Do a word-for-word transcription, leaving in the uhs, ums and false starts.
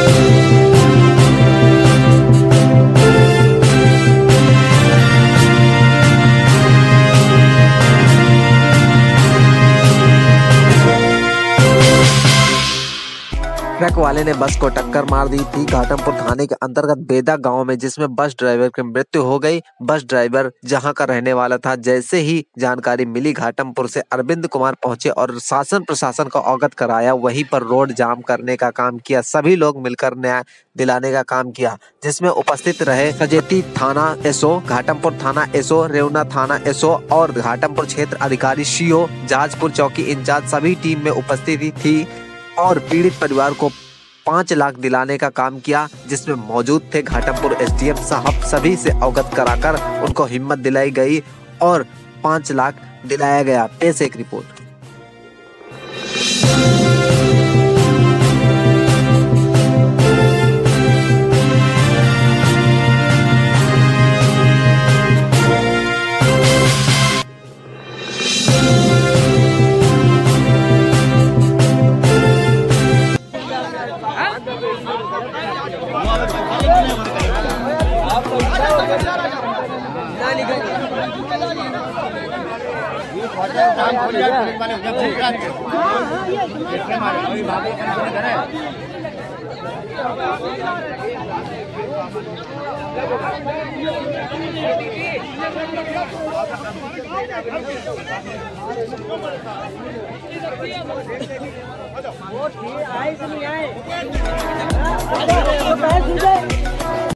Truck वाले ने बस को टक्कर मार दी थी घाटमपुर थाने के अंतर्गत बेदा गांव में, जिसमें बस ड्राइवर की मृत्यु हो गई। बस ड्राइवर जहां का रहने वाला था। जैसे ही जानकारी मिली घाटमपुर से अरविंद कुमार पहुंचे और शासन प्रशासन को अवगत कराया। वहीं पर रोड जाम करने का काम किया। सभी लोग मिलकर न्याय दिलाने का काम किया, जिसमें उपस्थित रहे सजेती थाना एसओ, घाटमपुर थाना एसओ, रेवना थाना एसओ और घाटमपुर क्षेत्र अधिकारी सीओ, जाजपुर चौकी इंचार्ज सभी टीम में उपस्थिति थी और पीड़ित परिवार को पाँच लाख दिलाने का काम किया, जिसमें मौजूद थे घाटमपुर एसडीएम साहब। सभी से अवगत कराकर उनको हिम्मत दिलाई गई और पाँच लाख दिलाया गया। पेश एक रिपोर्ट। वो ठीक आए कि नहीं आए